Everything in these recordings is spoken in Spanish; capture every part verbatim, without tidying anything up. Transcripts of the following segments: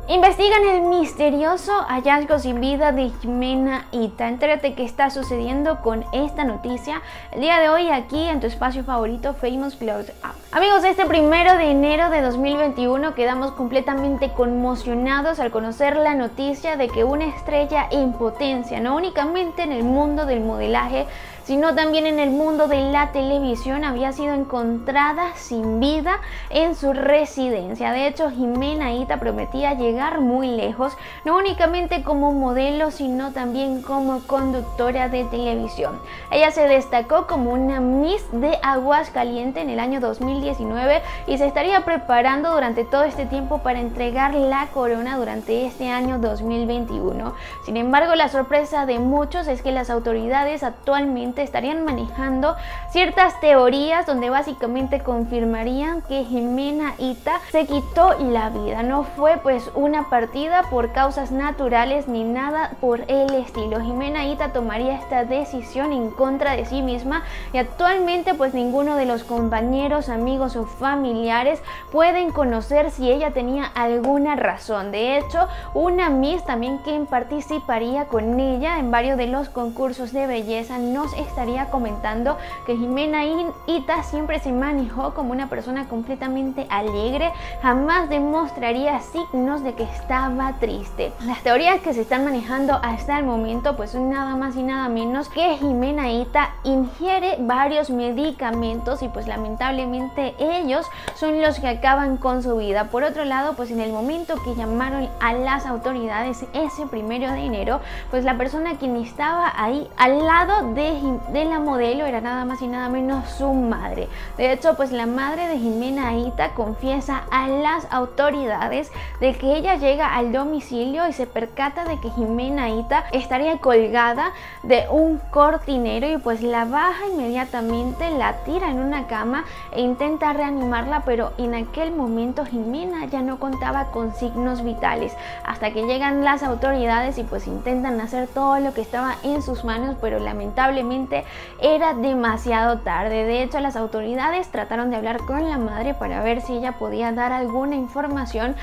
Investigan el misterioso hallazgo sin vida de Jimena Ita. Entérate qué está sucediendo con esta noticia el día de hoy aquí en tu espacio favorito, Famous Close Up. Amigos, este primero de enero de dos mil veintiuno quedamos completamente conmocionados al conocer la noticia de que una estrella en potencia, no únicamente en el mundo del modelaje, sino también en el mundo de la televisión, había sido encontrada sin vida en su residencia. De hecho, Jimena Ita prometía llegar muy lejos, no únicamente como modelo, sino también como conductora de televisión. Ella se destacó como una Miss de Aguascalientes en el año dos mil diecinueve y se estaría preparando durante todo este tiempo para entregar la corona durante este año dos mil veintiuno. Sin embargo, la sorpresa de muchos es que las autoridades actualmente estarían manejando ciertas teorías donde básicamente confirmarían que Jimena Ita se quitó la vida. No fue pues una partida por causas naturales ni nada por el estilo. Jimena Ita tomaría esta decisión en contra de sí misma y actualmente pues ninguno de los compañeros, amigos o familiares pueden conocer si ella tenía alguna razón. De hecho, una Miss también quien participaría con ella en varios de los concursos de belleza nos estaría comentando que Jimena Ita siempre se manejó como una persona completamente alegre, jamás demostraría signos de que estaba triste. Las teorías que se están manejando hasta el momento pues son nada más y nada menos que Jimena Ita ingiere varios medicamentos y pues lamentablemente ellos son los que acaban con su vida. Por otro lado, pues en el momento que llamaron a las autoridades ese primero de enero, pues la persona quien estaba ahí al lado de, de la modelo era nada más y nada menos su madre. De hecho, pues la madre de Jimena Ita confiesa a las autoridades de que ella llega al domicilio y se percata de que Jimena Ita estaría colgada de un cortinero y pues la baja inmediatamente, la tira en una cama e intenta reanimarla, pero en aquel momento Jimena ya no contaba con signos vitales, hasta que llegan las autoridades y pues intentan hacer todo lo que estaba en sus manos, pero lamentablemente era demasiado tarde. De hecho, las autoridades trataron de hablar con la madre para ver si ella podía dar alguna información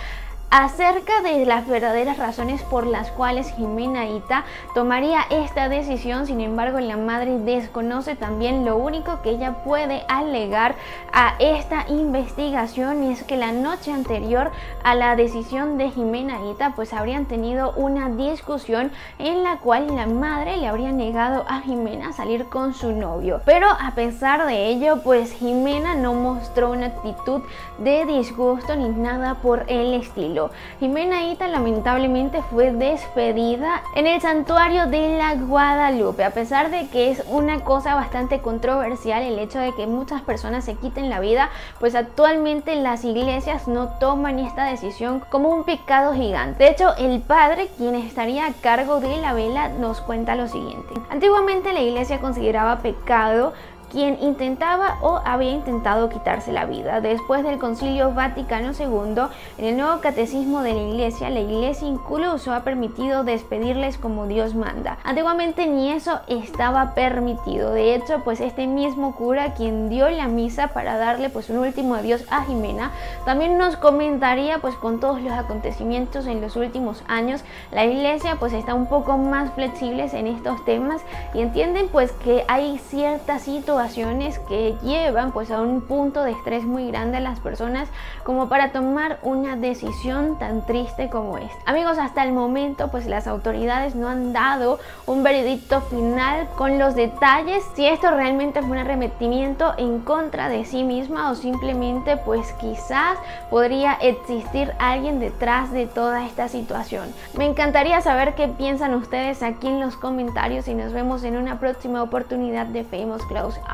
acerca de las verdaderas razones por las cuales Jimena Ita tomaría esta decisión. Sin embargo, la madre desconoce también. Lo único que ella puede alegar a esta investigación es que la noche anterior a la decisión de Jimena Ita pues habrían tenido una discusión en la cual la madre le habría negado a Jimena salir con su novio, pero a pesar de ello pues Jimena no mostró una actitud de disgusto ni nada por el estilo. Jimena Ita lamentablemente fue despedida en el santuario de la Guadalupe, a pesar de que es una cosa bastante controversial el hecho de que muchas personas se quiten la vida, pues actualmente las iglesias no toman esta decisión como un pecado gigante. De hecho, el padre, quien estaría a cargo de la vela, nos cuenta lo siguiente: antiguamente la iglesia consideraba pecado quien intentaba o había intentado quitarse la vida. Después del Concilio Vaticano segundo, en el nuevo catecismo de la iglesia, la iglesia incluso ha permitido despedirles como Dios manda. Antiguamente ni eso estaba permitido. De hecho, pues este mismo cura quien dio la misa para darle pues un último adiós a Jimena, también nos comentaría pues con todos los acontecimientos en los últimos años, la iglesia pues está un poco más flexibles en estos temas y entienden pues que hay ciertas situaciones que llevan pues a un punto de estrés muy grande a las personas como para tomar una decisión tan triste como esta. Amigos, hasta el momento pues las autoridades no han dado un veredicto final con los detalles si esto realmente fue un arrepentimiento en contra de sí misma o simplemente pues quizás podría existir alguien detrás de toda esta situación. Me encantaría saber qué piensan ustedes aquí en los comentarios y nos vemos en una próxima oportunidad de Famous Close Up.